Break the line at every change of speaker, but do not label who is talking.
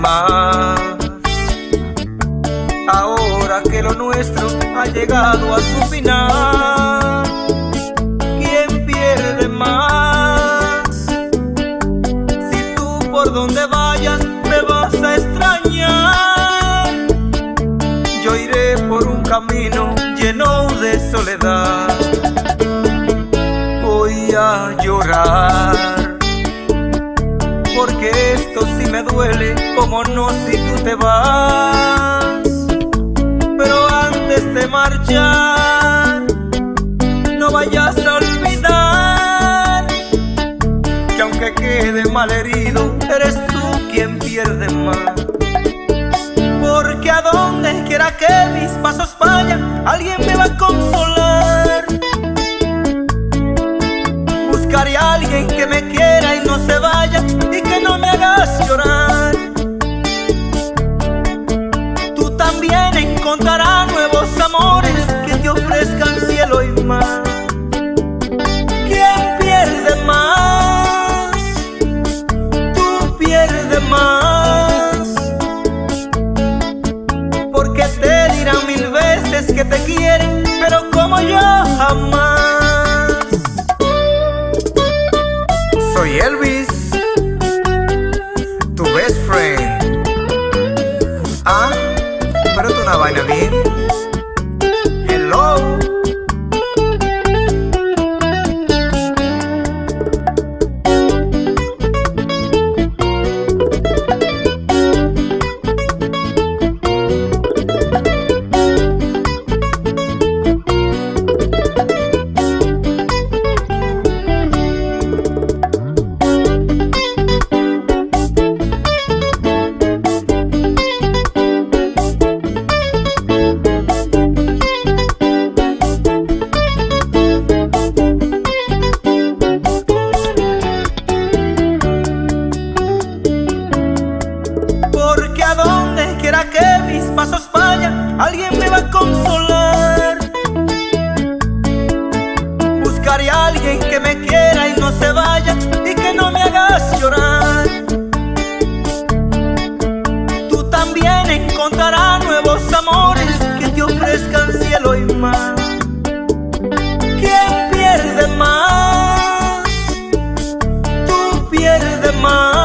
más. Ahora que lo nuestro ha llegado a su final, ¿quién pierde más? Si tú por donde vayas me vas a extrañar, yo iré por un camino lleno de soledad. Voy a llorar, porque esto sí me duele, como no si tú te vas. Pero antes de marchar, no vayas a olvidar que aunque quede mal herido, eres tú quien pierde más. Porque a donde quiera que mis pasos vayan, alguien me va a consolar. Buscaré a alguien que me quiera y no se vaya, y que no me hagas llorar. Tú también encontrarás nuevos amores que te ofrezcan cielo y mar. ¿Quién pierde más? Tú pierdes más, porque te dirán mil veces que te quieren, pero como yo jamás. Soy Elvis, tu best friend. Ah, pero tú una vaina bien. Hello. Porque a donde quiera que mis pasos vayan, alguien me va a consolar. Buscaré a alguien que me quiera y no se vaya, y que no me hagas llorar. Tú también encontrarás nuevos amores que te ofrezcan cielo y mar. ¿Quién pierde más? Tú pierdes más.